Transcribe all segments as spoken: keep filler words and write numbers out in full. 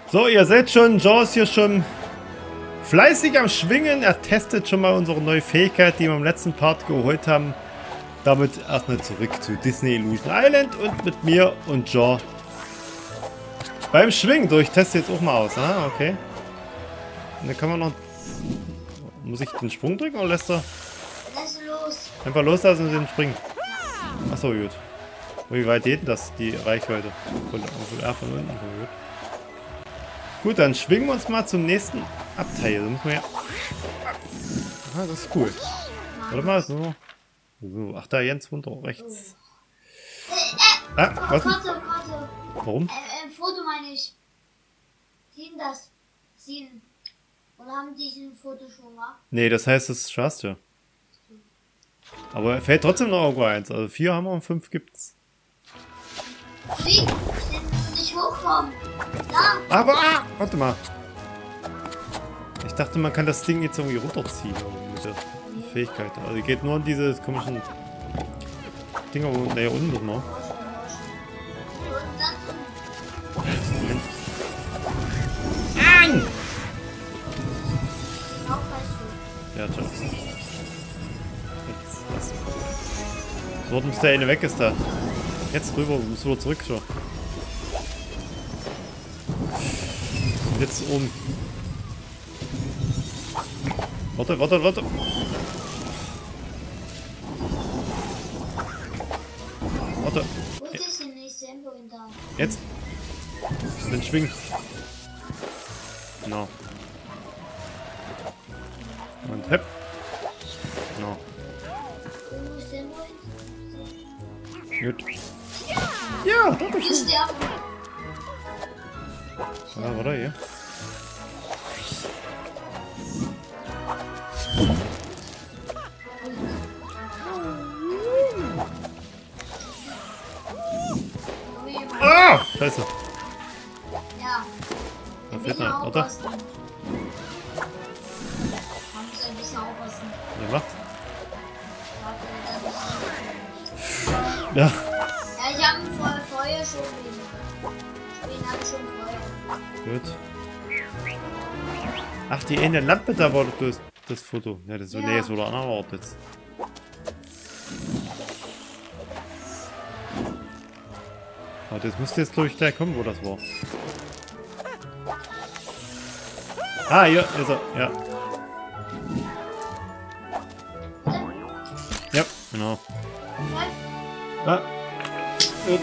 So, ihr seht schon, Jean ist hier schon fleißig am Schwingen. Er testet schon mal unsere neue Fähigkeit, die wir im letzten Part geholt haben. Damit erstmal zurück zu Disney Illusion Island und mit mir und Jean beim Schwingen. So, ich teste jetzt auch mal aus. Ah, okay. Und dann kann man noch... Muss ich den Sprung drücken oder lässt er... Lass los. Einfach loslassen und den springen. Achso, gut. Wie weit geht denn das, die Reichweite? Von, von, ja, von unten. Gut. Gut, dann schwingen wir uns mal zum nächsten Abteil. Da müssen wir ja... Ah, das ist cool. Warte mal, so. So, ach da, Jens runter, rechts. Äh, äh, Ah, was? Karte, Karte. Warum? Äh, äh, Foto meine ich. Sehen das? Sehen. Oder haben die ein Foto schon mal? Nee, das heißt, das schaffst du. Aber fällt trotzdem noch irgendwo eins. Also vier haben wir und fünf gibt's. Wie? Ich nicht hochkommen. Da. Aber, ah, warte mal. Ich dachte, man kann das Ding jetzt irgendwie runterziehen. Mit der Fähigkeit. Also, die geht nur in diese komischen Dinger, wo da hier unten ist noch. Nein! Ja, ciao. Jetzt, was? So, muss der eine weg ist da. Jetzt rüber, muss wieder zurück schon. Jetzt oben. Warte, warte, warte. Warte. Wo ist denn nicht Sembo in da? Jetzt. Den Schwingen. Genau. Und hepp. Genau. Wo ist Sembo hin? Gut. Ja, danke Wir schön. sterben. Ja, warte, hier. Ah! Scheiße. Ja. Da Ein fehlt bisschen noch. Warte. aufpassen. Man muss ein bisschen aufpassen. Wer macht? Warte, Ja. Ja, ich habe vorher, vorher schon wen. Wen habe ich schon vorher. Gut. Ach, die eine Lampe da war doch das, das Foto. Ja, das Ja. nee, ist wohl an Ort jetzt. Aber das müsste jetzt, glaube ich, gleich kommen, wo das war. Ah, hier ist er. Ja. Ja, genau. Ah. Gut.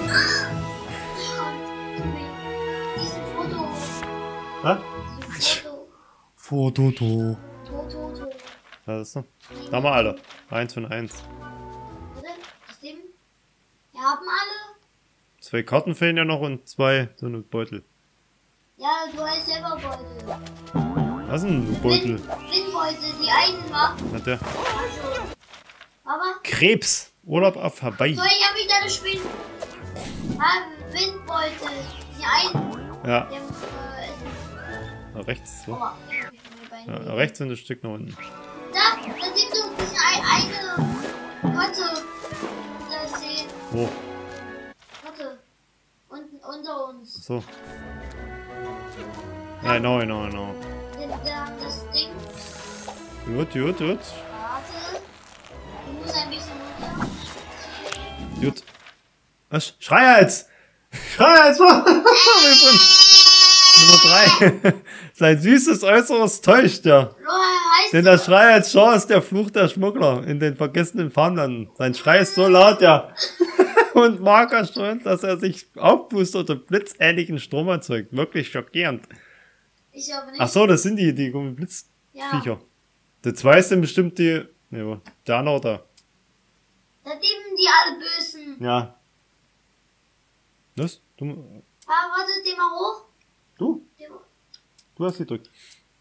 Dieses Foto. Ah? Dieses Foto. Foto. To. To, to, to. Da ist er. Da haben wir alle. Eins von eins. Warte, stimmt. Wir haben alle. Zwei Karten fehlen ja noch und zwei so eine Beutel. Ja, du hast selber Beutel. Was ist ein Beutel? Windbeutel, die einen machen. Hat der Aber, Krebs. Urlaub auf Hawaii. so, ich hab mich da gespielt. Ah, Windbeutel, die einen. Ja, Der, äh, ist, da rechts. So. Aua, ich hab mich mit meinen Ja, Beinen- rechts und ein Stück nach unten. Da, da siehst du ein bisschen ein, eine Karte. Da sehen. Wo? Warte. Unten unter uns. So. Nein, no, no, no. Da, da, das Ding. Gut, gut, gut. Warte. Du musst ein bisschen runter. Gut. Was? Schreihals! Schreihals! Nummer drei. Sein süßes Äußeres täuscht ja. Loa, heißt Denn der Schrei als Jean ist der Fluch der Schmuggler in den vergessenen Farmlanden. Sein Schrei ist so laut, ja. Und Mark erstaunt, dass er sich aufpustet und blitzähnlichen Strom erzeugt. Wirklich schockierend. ich aber nicht. Ach so, das sind die, die Blitzviecher. Ja. Der zwei ist dann bestimmt die... Ne, der andere da. Da nehmen die alle Bösen. Ja. Was? Du? Ah, warte, dreh mal hoch. Du? Dreh mal- Du hast gedrückt.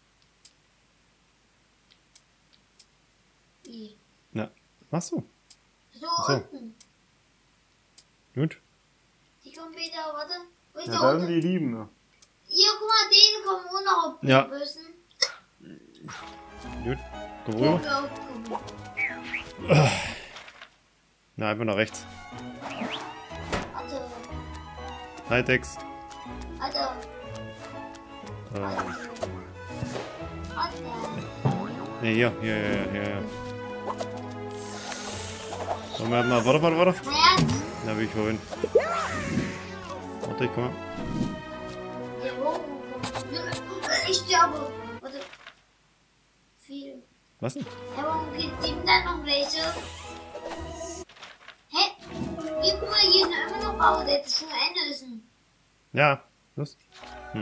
Wie? Ja. Ach so. So, so. unten. Gut. Die kommen wieder, warte. Wo ist Ja, der da unten? sind die Lieben. Ja. Hier, guck mal, denen kommen auch noch die Ja. Bösen. Gut. Komm Guck, rüber. guck, guck. Na, einfach nach rechts. Warte, Hightex. Alter. Ähm, Warte. ne, hier, hier, hier, hier, hier. Moment mal, warte, warte, warte. Naja, Da will ich wohin. Warte, ich komme. der Bogen. Ich sterbe. Warte. Viel. Was denn? Ja, warum gibt ihm dann noch welche? Hä? Hier, guck mal, hier sind immer noch Bauer, der hätte schon Ende müssen. Ja, los. Hm.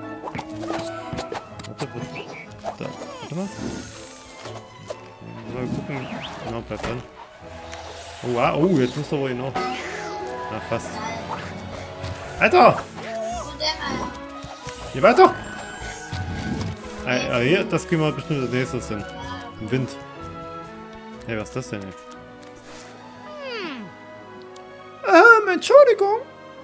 Warte, warte. Da, warte mal. Mal gucken. Genau, bleib dran. Oh, ah, oh, jetzt musst du wohl noch. Na, fast. Alter! Und der mal. Hier weiter! Ah, ah, hier, das gehen wir bestimmt als nächstes hin. Im Wind. Hey, was ist das denn jetzt? Ähm, Entschuldigung.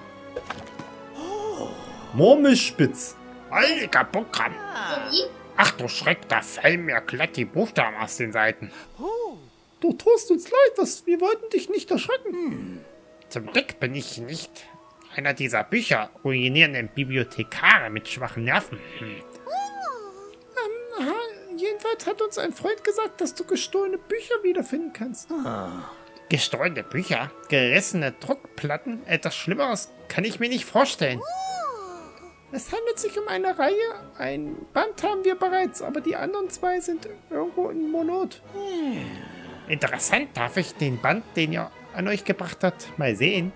Murmelspitz. Heiliger Buckram. So wie? Ach du Schreck, da fallen mir glatt die Buchstaben aus den Seiten. Du tust uns leid, was, wir wollten dich nicht erschrecken. Zum Glück bin ich nicht einer dieser Bücher ruinierenden Bibliothekare mit schwachen Nerven. Hm. Ähm, aha, jedenfalls hat uns ein Freund gesagt, dass du gestohlene Bücher wiederfinden kannst. Gestohlene Bücher, gerissene Druckplatten, etwas Schlimmeres kann ich mir nicht vorstellen. Es handelt sich um eine Reihe. Ein Band haben wir bereits, aber die anderen zwei sind irgendwo in Monat. Interessant, darf ich den Band, den ihr an euch gebracht habt, mal sehen?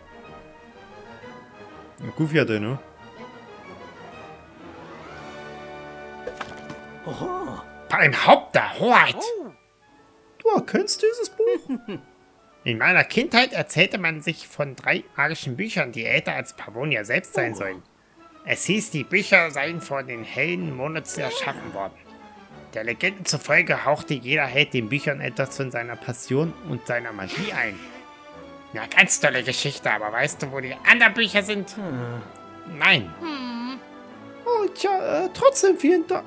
Goofy hat den, ne? Beim Haupt der Hoheit. Du erkennst dieses Buch? In meiner Kindheit erzählte man sich von drei magischen Büchern, die älter als Pavonia selbst sein sollen. Es hieß, die Bücher seien vor den hellen Monaten erschaffen worden. Der Legende zufolge hauchte jeder Held den Büchern etwas von seiner Passion und seiner Magie ein. Ja, ganz tolle Geschichte, aber weißt du, wo die anderen Bücher sind? Nein. Oh, tja, äh, trotzdem vielen Dank.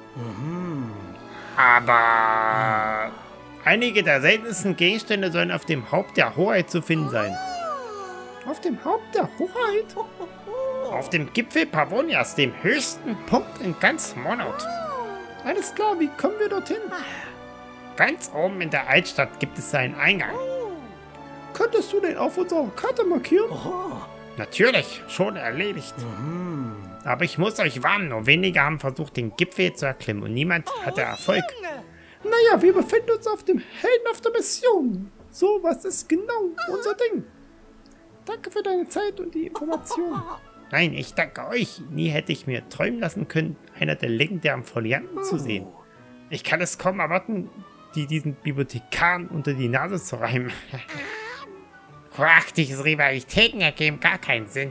Aber einige der seltensten Gegenstände sollen auf dem Haupt der Hoheit zu finden sein. Auf dem Haupt der Hoheit? Auf dem Gipfel Pavonias, dem höchsten Punkt in ganz Monat. Alles klar, wie kommen wir dorthin? Ganz oben in der Altstadt gibt es einen Eingang. Könntest du den auf unserer Karte markieren? Natürlich, schon erledigt. Aber ich muss euch warnen, nur wenige haben versucht, den Gipfel zu erklimmen und niemand hatte Erfolg. Naja, wir befinden uns auf dem Helden auf der Mission. So, was ist genau unser Ding? Danke für deine Zeit und die Information. Nein, ich danke euch. Nie hätte ich mir träumen lassen können, einer der legendären Folianten zu sehen. Ich kann es kaum erwarten, die diesen Bibliothekaren unter die Nase zu reiben. Quach, diese Rivalitäten ergeben gar keinen Sinn.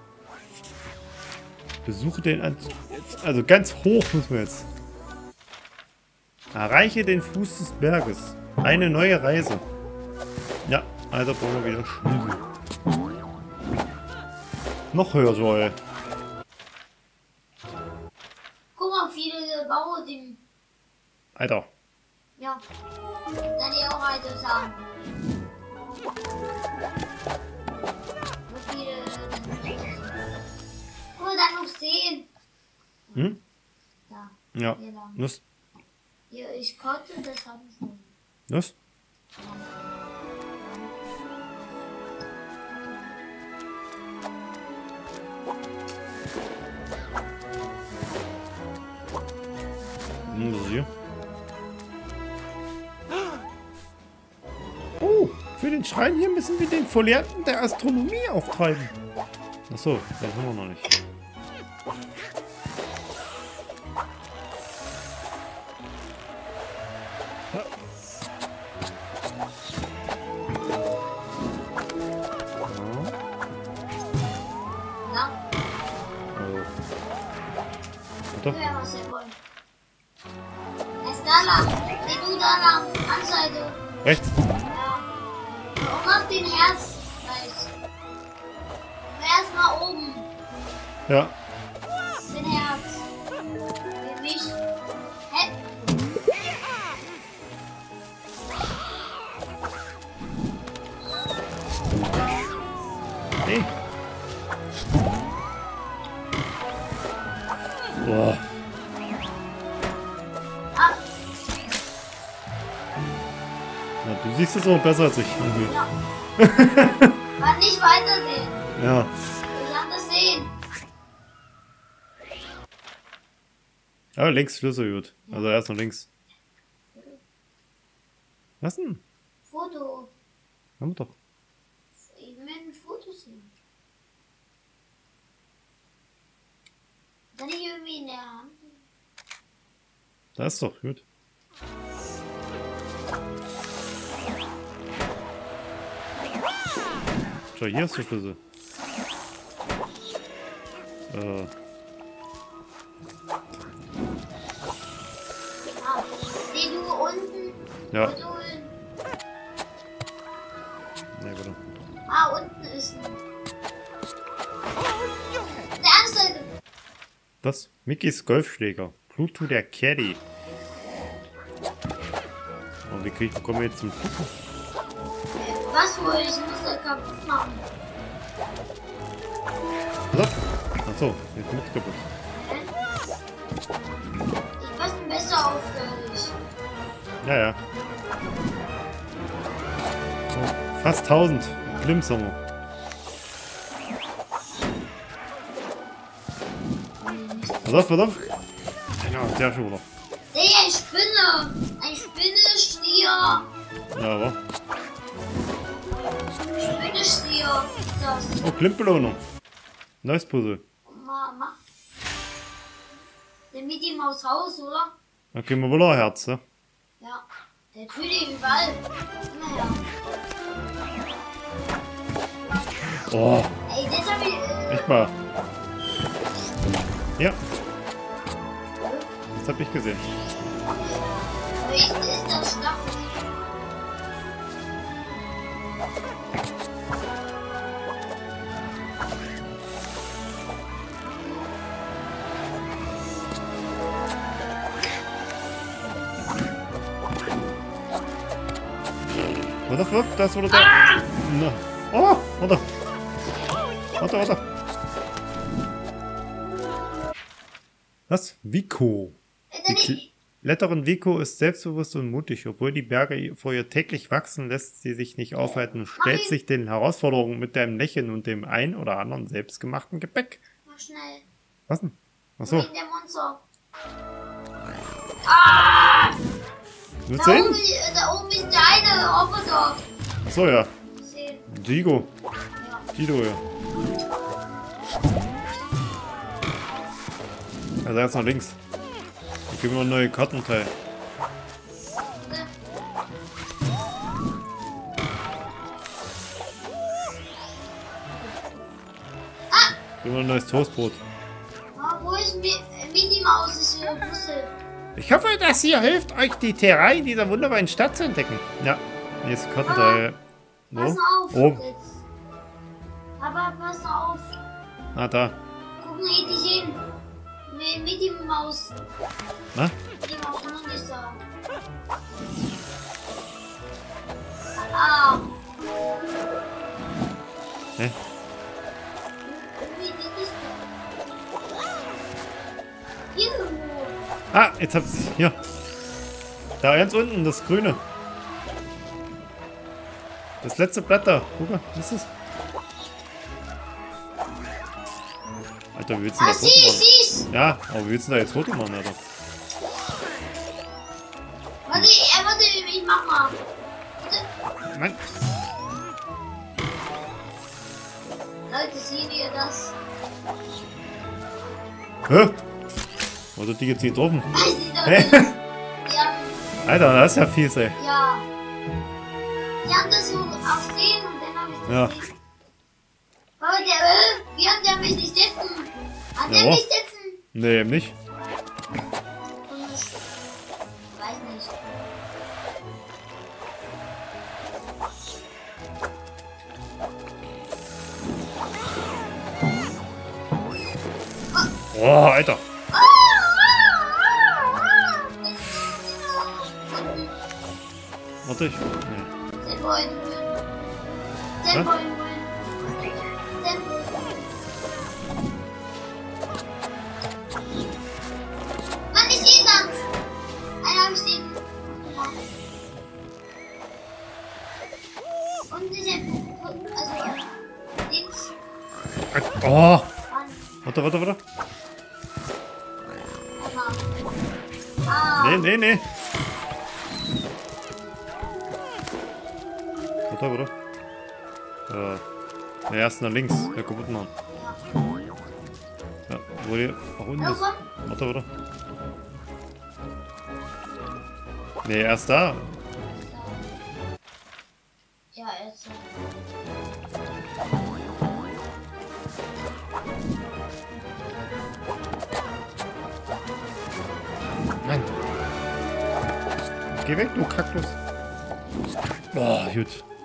Besuche den An also ganz hoch müssen wir jetzt. Erreiche den Fuß des Berges. Eine neue Reise. Ja, also brauchen wir wieder Schlüssel. Noch höher soll. Guck mal, viele Bauer, die. Alter. Ja. Dann die auch weiter sagen. So viele. Guck mal, dann noch sehen. Hm? Da. Ja. Hier lang. Los. Hier, ich konnte das haben schon. Los. Hm, was ist hier? Oh, für den Schrein hier müssen wir den Folianten der Astronomie auftreiben. Achso, das haben wir noch nicht. Na, Oh. wir Warte. werden was sehen wollen. Er ist da lang. Geh du da lang. Anseite. Rechts. Ja. Und mach den Herz. Nice. Erstmal oben. Ja. Den Herz. Wie mich. Hä? Nee. Boah. du siehst es auch besser als ich. Irgendwie. Ja. Kann nicht weitersehen. Ja. Ich kann das sehen. Aber links Schlüssel gut. Also erst noch links. Was denn? Foto. Haben wir doch. Ich will ein Foto sehen. Kann ich irgendwie in der Hand? Da ist doch gut. Schau, hier ist der Schlüssel. Äh. Ah, seh du unten. Ja. Foto. Nee, warte. Ah, unten ist ein. Der andere Seite. Was? Mickys Golfschläger. Pluto der Caddy. Oh, wie krieg ich, bekommen wir jetzt zum Pluto? Was wohl? Ich muss das kaputt machen. Was? Achso, jetzt bin ich kaputt. Ich passe besser auf, glaube ich. Ja, ja. So, fast tausend. Glimms haben wir. Pass auf, pass auf. Genau, der schon wieder. Ey, eine Spinne! Ein Spinnestier! Ja, aber. Spinnestier! Das. Oh, Klimmbelohnung. Neues Puzzle. Ma, ma. Der Mickey Maus Haus, oder? Dann kriegen wir wohl ein Herz, ne? Ja. Der tut überall. Immer her. Oh, Ey, das hab ich. Äh, echt mal. Ja. Das hab ich gesehen. Wie ist das Stachel? Warte, warte, das wurde da. Ah! Na. Oh, warte. Warte, warte. Was? Vico. Die Kletterin Vico ist selbstbewusst und mutig. Obwohl die Berge vor ihr täglich wachsen, lässt sie sich nicht aufhalten und stellt sich den Herausforderungen mit einem Lächeln und dem ein oder anderen selbstgemachten Gepäck. Mach schnell. Was denn? Achso. Wo ist der Monster? Ah! Willst Da du oben, hin? ist- da oben ist der eine Roboter. Achso, ja. Sehen. Digo. Ja. Dido, ja. Also jetzt nach links. Ich gebe mir noch neue Kartenteil. Ah! Gib mir ein neues Toastbrot. Ah, wo ist Mi äh, Minnie Maus? Ist hier Puzzle. Ich hoffe, das hier hilft euch, die Terrain dieser wunderbaren Stadt zu entdecken. Ja, hier ist Kartenteil. Wo? Pass auf. Oben. Jetzt. Aber pass auf. Ah, da. Guck richtig hin. Mi- Minnie Maus. Na? Die Maus noch nicht da. Ah. Hä? Irgendwie die ist da. Hier irgendwo. Ah, jetzt hab's. Hier. Da ganz unten, das Grüne. Das letzte Blatt da. Guck mal, was ist das? Alter, wie willst du Ah, denn da Foto sieh's, machen? sieh's. Ja, aber wie willst du denn da jetzt Foto machen, Alter? Warte, äh, warte, ich mach mal. Warte. Nein. Leute, sehen ihr das? Hä? Oder die jetzt nicht getroffen? Weiß ich doch Hä? nicht. Ja, Alter, das ist ja fies, ey. ja. Ich hab das so auch sehen und dann hab ich das Ja. gesehen. Aber der, äh, wie hat der mich nicht setzen? Hat der Ja. mich setzen? Nee, eben nicht. Komisch. Weiß nicht. Oh, Alter. Ah, ah, ah, ah. Warte, ich. Nee. Den wollen wir. Den Was? wollen wir. Den wollen wir. Mann, ich sehe dann. Einer hab ich sehen. Oh! Mann. Warte, warte, warte. Emma. Ah. Nee, nee, nee. Warte, warte. Äh. Ne, erst nach links. Der kaputt machen. Ja. Ja, wo die nach unten ist. Irgendwann? Warte, warte. Nee, erst da. Ja, jetzt. Mann. Geh weg, du Kaktus. Boah, gut.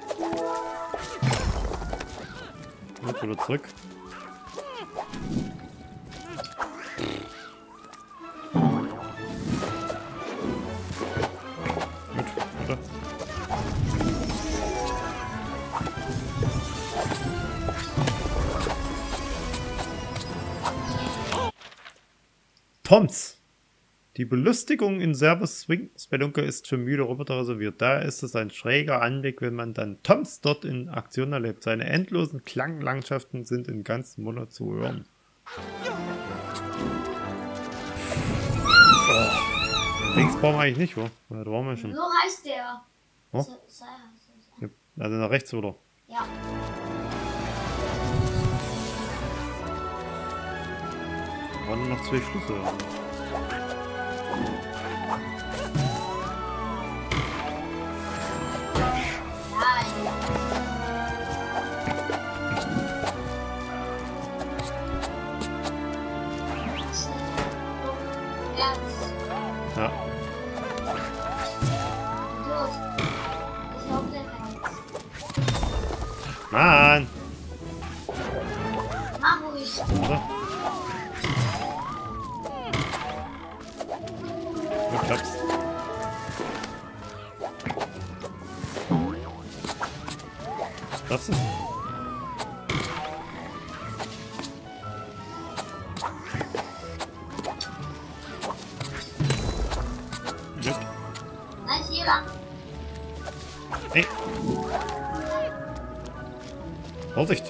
Gut, wieder zurück. Gut, warte. Toms. Die Belustigung in Servus Swing Spelunker ist für müde Roboter reserviert. Da ist es ein schräger Anblick, wenn man dann Toms dort in Aktion erlebt. Seine endlosen Klanglandschaften sind in ganz Monat zu hören. Oh. Links brauchen wir eigentlich nicht, wo? Da brauchen wir schon. So heißt der. Oh? So, so heißt er. Also nach rechts, oder? Ja. Waren noch zwei Schlüssel. Ja. Mann! Mach ruhig. Oder? Gut, klappt's. Das ist. Gut. Nein, hier lang. Hey. Vorsicht!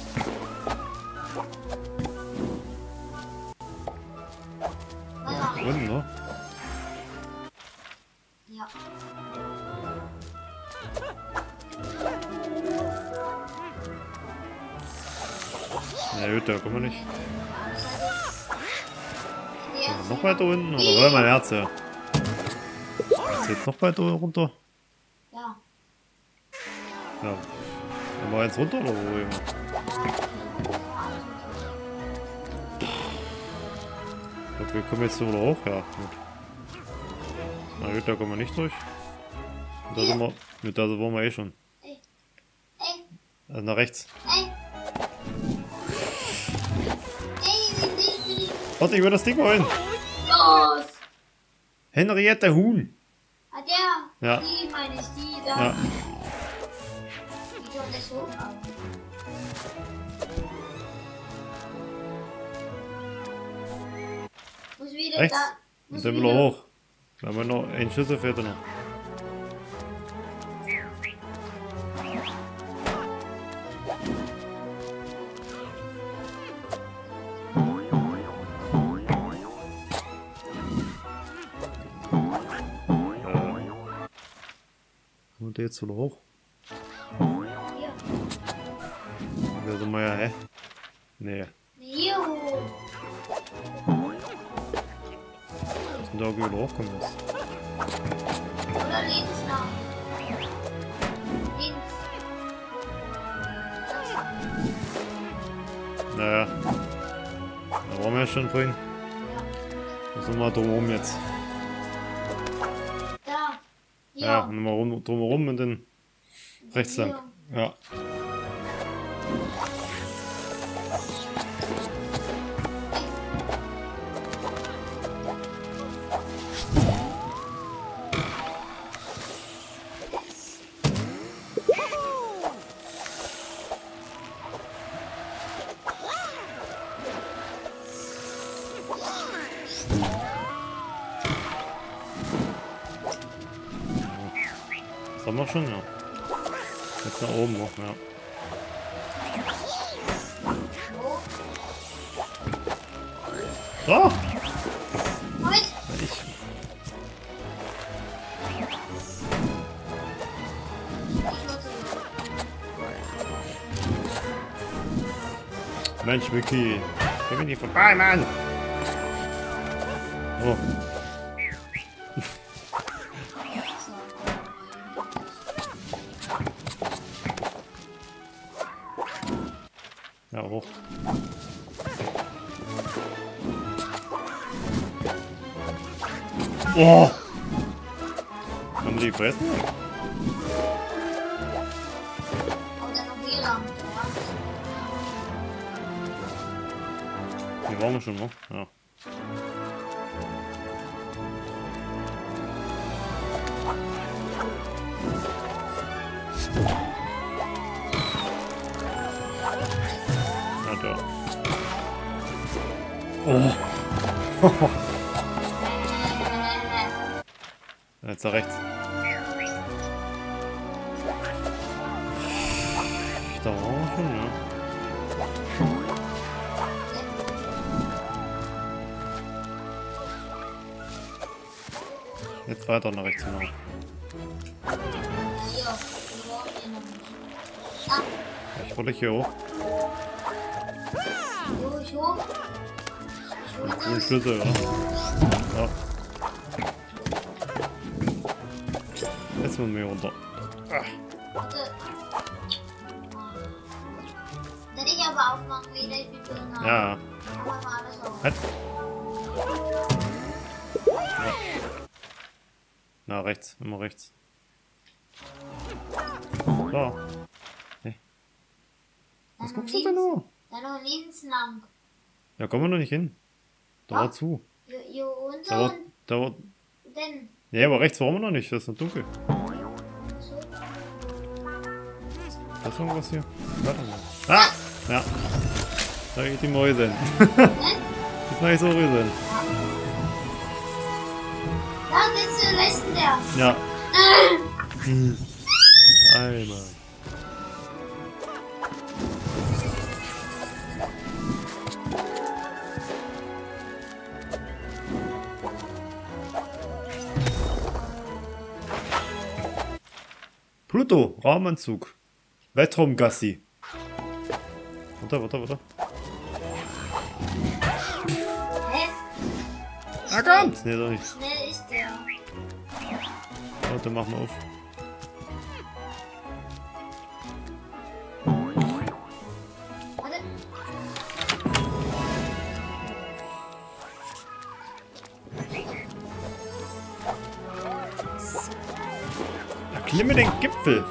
Weiter. Unten, ne? Ja. Na gut, da kommen wir nicht. Jetzt. Ja, noch weiter unten? Oder wollen wir Herz, ja? Ist jetzt noch weiter runter? Ja. Ja. Wollen wir jetzt runter oder wo? Junge? Ich glaube, wir kommen jetzt so wieder hoch, ja. Gut. Na gut, da kommen wir nicht durch. Und da sind wir, mit da waren wir eh schon. Ey. Ey. Also nach rechts. Ey. Ey, nicht, nicht. Warte, ich will das Ding holen. Los. Henriette Huhn. Ah, der. Ja. Die meine ich, die da. Ja. Die schon nicht hoch haben. Muss wieder Rechts. da. Und Muss dann wieder hoch. Da haben wir noch einen Schlüssel fehlt noch. Und der jetzt wieder hoch? Hier. Da sind wir ja, hä? Nee. Hier hoch. Müssen da irgendwie wieder hochkommen jetzt. Oder links nach. Links. Naja. Da waren wir ja schon vorhin. Da sind wir drumherum jetzt. Da. Hier. Ja, und mal rum, drumherum und dann rechts Hier. lang. Ja. Das haben wir schon, ja. Jetzt nach oben noch, ja. Wo? So. Moment. Ich. Mensch, Mickey. Komm mir nicht vorbei, Mann. Oh. Ja, hoch. Oh! Haben wir die gefressen? Oder noch W L A N. Die waren wir schon, ne? Ja. Ja, da. Oh! Jetzt da rechts. Da waren wir schon, ja. Jetzt weiter nach rechts hinaus. Hier, die wollen wir noch nicht. Ah, Ich wollte hier hoch. wo ich hoch? Ich hol Den das. Schlüssel, oder? Ja. Jetzt müssen wir hier runter. Ah. Warte. Dann ich aber aufmachen wieder, ich bin drin. Ja. Machen wir mal alles auf. Halt. Na, rechts. Immer rechts. So. Hey. Was Dann guckst noch du denn links. nur? Dann noch links lang. Da kommen wir noch nicht hin. Da war Ja. zu. Hier, hier Da runter war, und da war, dann. ja, aber rechts waren wir noch nicht. Das ist noch dunkel. So. Das ist irgendwas hier. Warte mal. Ah! Ja. Da geht die Mäuse hin. Ne? Das mache ich so rühren. Da sitzt der Resten der. Ja. Hm. Einmal. Pluto, Raumanzug. Weltraumgassi. Warte, warte, warte. Hä? Ah, kommt! Nee, doch nicht. Schnell ist der. Warte, mach mal auf. Warte. Erklimme den Gipfel.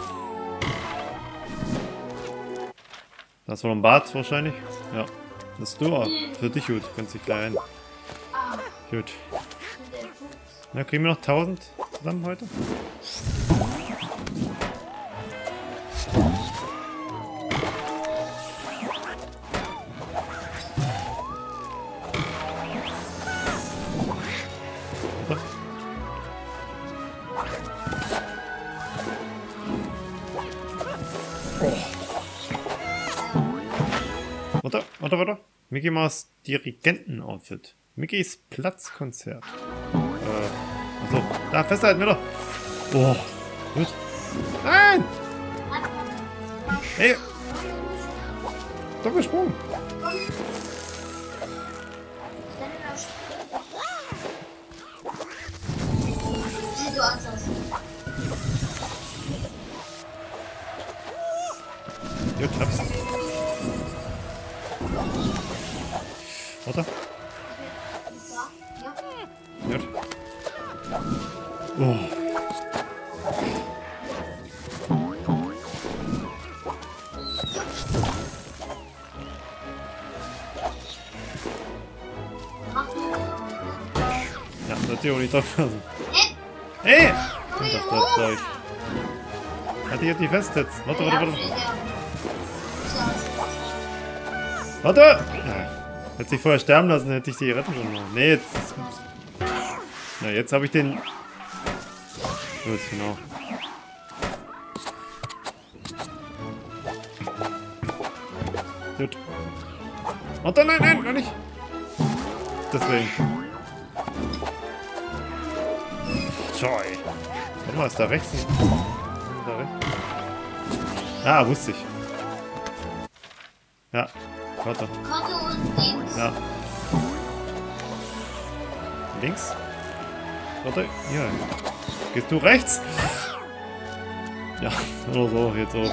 Das war ein Bad wahrscheinlich. Ja. Das ist du. Für dich gut. Kannst dich gleich ein. Ah, Gut. der Fuchs. Na, kriegen wir noch tausend zusammen heute? Warte. Warte, warte, warte. Mickey Mouse Dirigenten-Outfit. Mickeys Platzkonzert. Äh, achso. Da, festhalten, wieder. Oh. Gut. Nein! Hey! Doch gesprungen. Wie du Angst hast. Gut, hab's. Warte. Ja. Gut. Oh. Mach du. Ja, das Theorie nicht drauf passen. Hä? Hey! Komm Und hier das bleibt hoch. gleich. Halt dich jetzt nicht fest jetzt. Warte, warte, warte. Warte! Ja. Hätte ich vorher sterben lassen, hätte ich die retten können. Nee, jetzt. Na, jetzt habe ich den. Gut, genau. Gut. Warte, nein, nein, noch nicht. deswegen. Tja, ey. Warte mal, ist da rechts? Da rechts? Ah, wusste ich. Ja, warte. Karte und links. Ja. Links? Warte, hier. Gehst du rechts? Ja, oder so, jetzt so.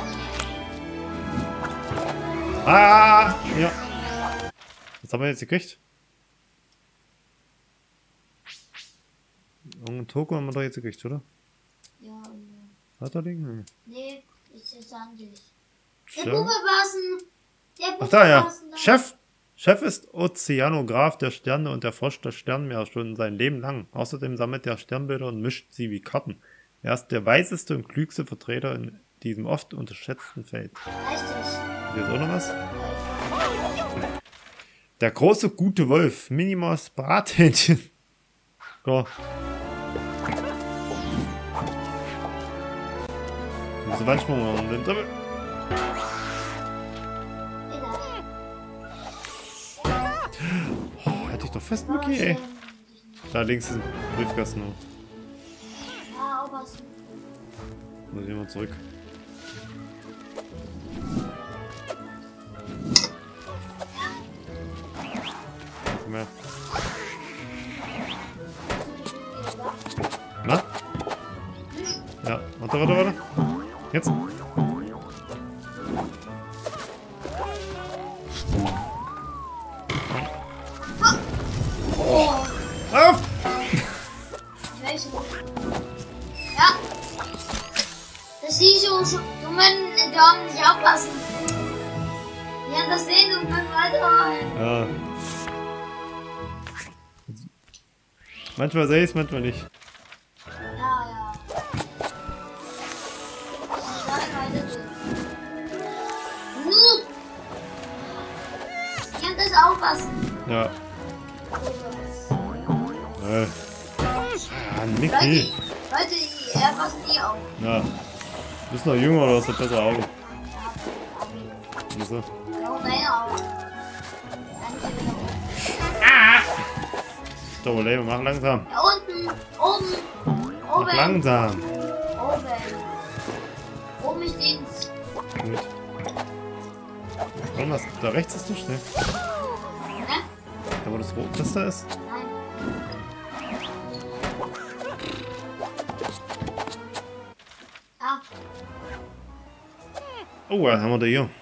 Ah! Ja. Was haben wir jetzt gekriegt? Irgendein Token haben wir doch jetzt gekriegt, oder? Ja, ja. Hat er den? Nee, ist jetzt anders. Chef? Der Bubebassen! Der Ach da, ja. Bubebassen da. Chef! Chef ist Ozeanograph der Sterne und erforscht das Sternmeer schon sein Leben lang. Außerdem sammelt er Sternbilder und mischt sie wie Karten. Er ist der weiseste und klügste Vertreter in diesem oft unterschätzten Feld. Heißt es? Hier ist auch noch was. Der große gute Wolf. Minimaus Brathähnchen. Ja. Muss manchmal machen. Den Doppel. Oh, hätte ich doch fest, Mickey, ey. Da links ist ein Briefkasten. Ah, aufpassen. Muss ich mal zurück. Komm her. Na? Ja, warte, warte, warte. Jetzt. Oh, Auf! ich weiß nicht. Ja. Das siehst du schon. Du musst da nicht aufpassen. Ja, das sehen du musst weitermachen. Ja. Manchmal sehe ich es, manchmal nicht. Ja, ja. Nein, weiter. Nur. Ja, das aufpassen. Ja. Äh. Ah, Mickey. Leute, Leute, er passt nie auf. Ja. Du bist noch jünger oder hast du besser Augen? Wieso? Genau, deine Augen. Danke wieder. So, Leben, mach langsam. Da unten, oben, Mach oben, langsam. oben. Oben ist links. Gut. Und was? Da rechts ist nicht, ne? Ne? Da wo das rot das da ist? Nein. Ah, Oh, was haben wir da hier?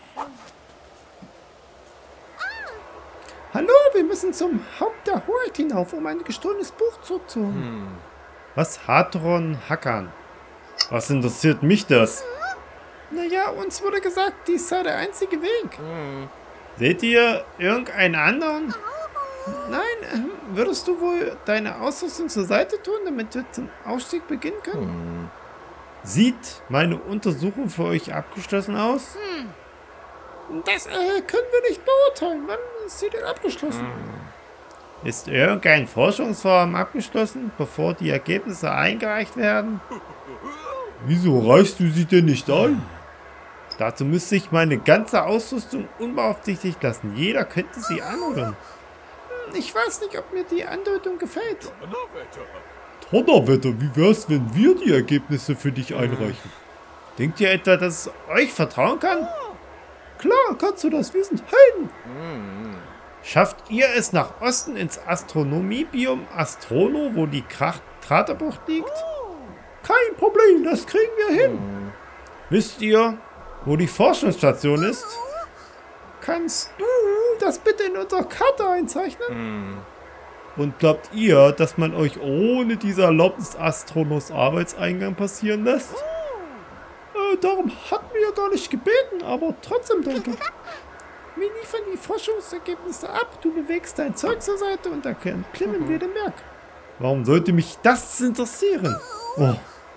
Hallo, wir müssen zum Haupt der Hoheit hinauf, um ein gestohlenes Buch zu tun. Hm. Was? Hadron Hakan? Was interessiert mich das? Naja, uns wurde gesagt, dies sei der einzige Weg. Hm. Seht ihr irgendeinen anderen? Nein, würdest du wohl deine Ausrüstung zur Seite tun, damit wir zum Aufstieg beginnen können? Hm. Sieht meine Untersuchung für euch abgeschlossen aus? Hm. Das äh, können wir nicht beurteilen. Wann ist sie denn abgeschlossen? Hm. Ist irgendein Forschungsvorhaben abgeschlossen, bevor die Ergebnisse eingereicht werden? Wieso reichst du sie denn nicht ein? Dazu müsste ich meine ganze Ausrüstung unbeaufsichtigt lassen. Jeder könnte sie anrühren. Ich weiß nicht, ob mir die Andeutung gefällt. Donnerwetter, wie wär's, wenn wir die Ergebnisse für dich einreichen? Denkt ihr etwa, dass es euch vertrauen kann? Klar, kannst du das wissen. Helden! Schafft ihr es nach Osten ins Astronomiebiom Astrono, wo die Kraterbucht liegt? Kein Problem, das kriegen wir hin. Wisst ihr, wo die Forschungsstation ist? Kannst du das bitte in unsere Karte einzeichnen? Und glaubt ihr, dass man euch ohne diese Erlaubnis Astronos Arbeitseingang passieren lässt? Äh, darum hatten wir ja gar nicht gebeten, aber trotzdem danke. Wir liefern die Forschungsergebnisse ab, du bewegst dein Zeug zur Seite und dann klimmen wir den Berg. Warum sollte mich das interessieren? Oh.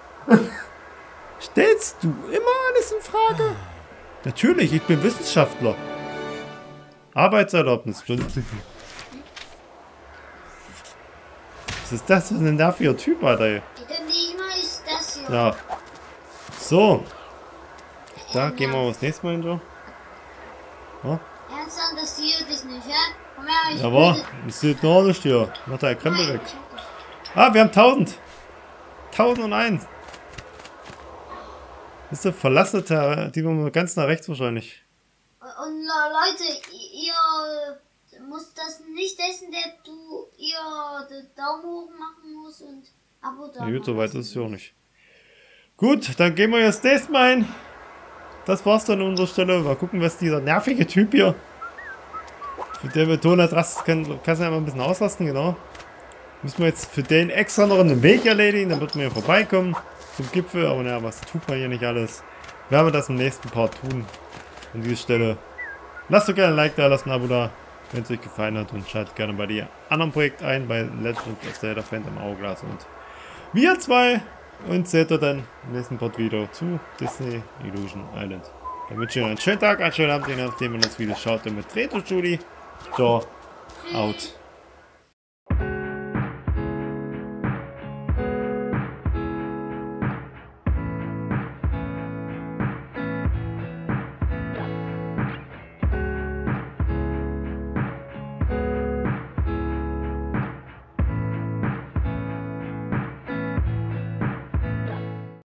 Stellst du immer alles in Frage? Natürlich, ich bin Wissenschaftler. Arbeitserlaubnis. Was ist das denn da für ein Typ, Alter? diesmal ist das hier. Ja. So. Da gehen wir das nächste Mal hin. So. Ja? Ernsthaft, das hier ist nicht, ja? Komm Komm her, ich Ja, war. will- Es sieht noch nicht hier. Mach da ein Krempel weg. Ah, wir haben tausend. tausendundeins. Das ist der verlassene Terrain. Die wollen wir ganz nach rechts wahrscheinlich. Und Le- Leute, ihr müsst das nicht essen, der du ihr den Daumen hoch machen musst und Abo da. Ja, gut, so weit ist es ja auch nicht. Gut, dann gehen wir jetzt das nächste Mal hin. Das war's dann an unserer Stelle. Mal gucken, was dieser nervige Typ hier, für den wir Ton hat, kann, kannst du ja mal ein bisschen ausrasten, genau. Müssen wir jetzt für den extra noch einen Weg erledigen, dann wird man hier vorbeikommen zum Gipfel. Aber naja, was tut man hier nicht alles? Werden wir das im nächsten Part tun. An dieser Stelle. Lasst doch gerne ein Like da, lasst ein Abo da, wenn es euch gefallen hat. Und schaltet gerne bei den anderen Projekten ein, bei Legend of Zelda Phantom Hourglass und wir zwei. Und seht ihr dann im nächsten Part wieder zu Disney Illusion Island. Dann wünsche ich euch einen schönen Tag, einen schönen Abend, je nachdem, wenn ihr das Video schaut. Und mit Reto Judy. Ciao. Out.